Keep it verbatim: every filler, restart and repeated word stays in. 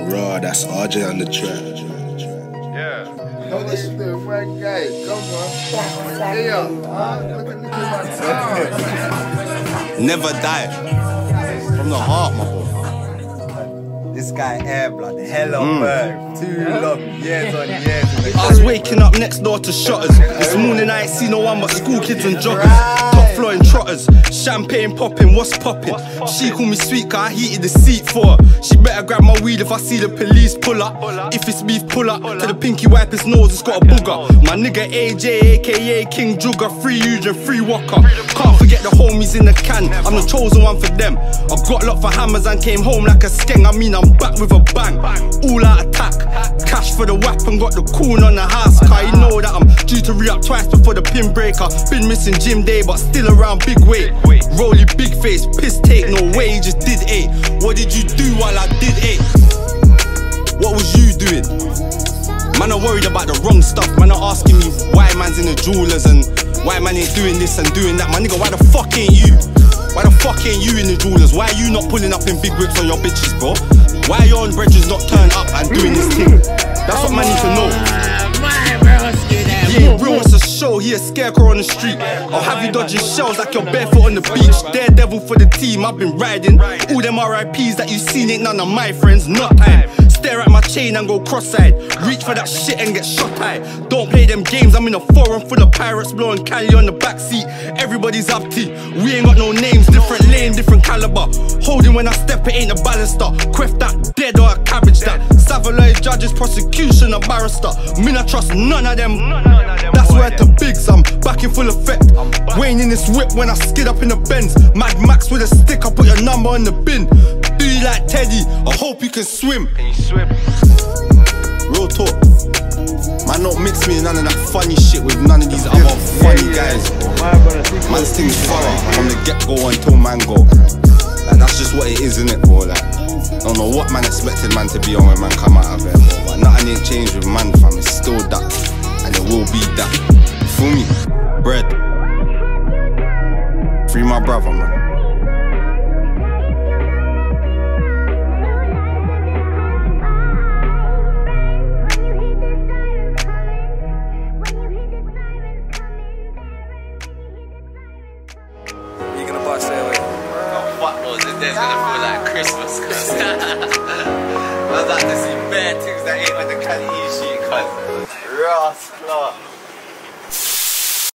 Raw, that's R J on the track. Yeah. Oh, this is the right guy. Come on. Hey, yo. Look at my Never die. From the heart, my boy. This guy air blood, hella mm. bird. Too long, years on years. I was waking up next door to shutters. This morning I ain't seen no one but school kids and joggers. Top floor and trotters. Champagne popping, what's popping? She call me sweet cause I heated the seat for her. She better grab my weed if I see the police pull up. If it's beef, pull up. To the pinky wipe his nose, it's got a booger. My nigga A J, aka King Jugger. Free Eugene, free Walker. Can't forget the homies in the can. I'm the chosen one for them. I got locked for hammers and came home like a skeng. I mean I'm back with a bang. All out attack. Cash for the weapon, got the coon on the house. Cause you know that I'm due to re-up twice before the pin breaker. Been missing gym day but still around big weight. Rolly big face, piss take, no way, you just did eight. What did you do while I did eight? What was you doing? Man are worried about the wrong stuff. Man are asking me why man's in the jewelers and why man ain't doing this and doing that. My nigga, why the fuck ain't you? Why the fuck ain't you in the jewelers? Why are you not pulling up in big whips on your bitches, bro? Why your own brethren not turn up and doing this thing? That's what man need to know. He ain't real, it's a show, he a scarecrow on the street. I'll have you dodging shells like you're barefoot on the beach. Daredevil for the team, I've been riding. All them R I Ps that you seen ain't none of my friends, not time. Stare at my chain and go cross-eyed. Reach for that shit and get shot at. Don't play them games, I'm in a forum full of pirates blowing Cali on the backseat. Everybody's up to, we ain't got no names, different lane, different caliber. Holding when I step, it ain't a baluster. Queft that dead or a cabbage that. Savaloy judges, prosecution, a barrister. Me not trust none of them. That's where to bigs, I'm back in full effect. Wayne in this whip when I skid up in the Benz. Mad Max with a stick, I put your number in the bin. Do you like Teddy? I hope you can swim. Can you swim? Real talk. Man, don't mix me in none of that funny shit with none of these other yeah, funny yeah, guys. Yeah. Man's thing's thorough from the get-go until man go. Like, that's just what it is, innit, bro? Like, I don't know what man expected man to be on when man come out of it, bro. But nothing ain't changed with man, fam. It's still that. And it will be that. Feel me? Bread. Free my brother, man. You gonna buy stay away? Oh fuck knows this day's gonna feel like Christmas. I was like to see bare things that ain't with the Cali shit, cuz. Rascal.